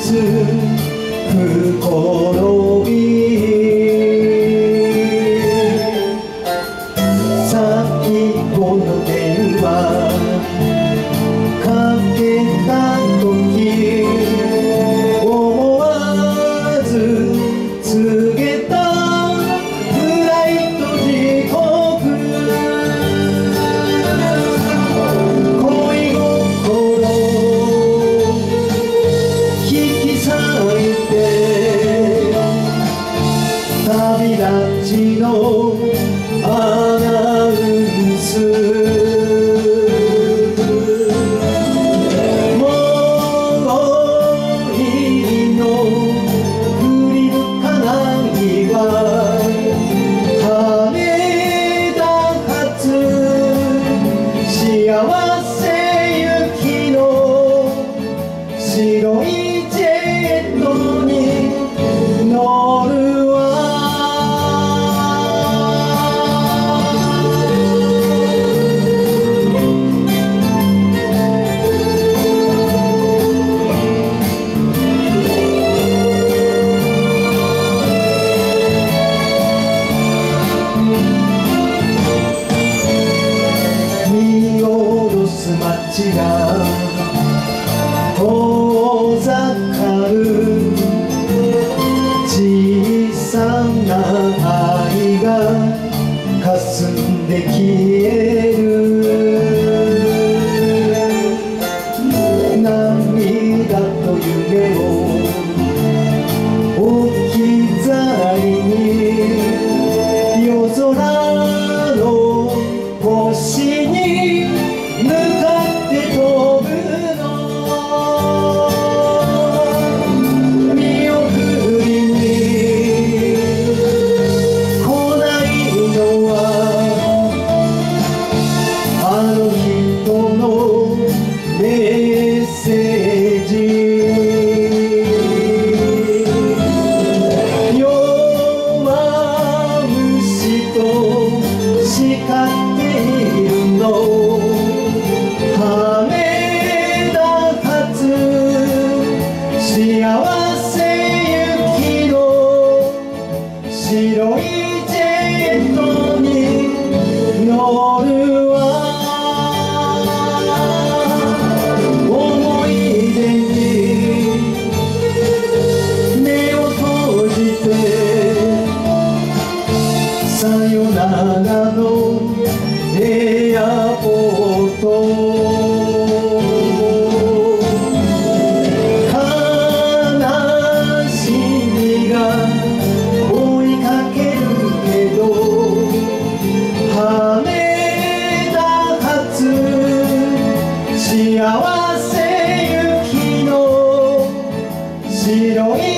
不転び最後の電話かけた時思わず告げたフライト時刻恋心引き裂いて旅立ちのアナウンス幸せ行きの白いジェットに乗るわ見下ろす街が遠ざかる小さな愛が霞んで消える涙と夢を置き去りに夜空の星に向かって飛ぶの見送りに来ないのはあの人のメッセージ弱虫と叱っているの幸せ行きの白いジェットに乗るわ思い出に目を閉じてさよならのエアポート幸せ行きの白い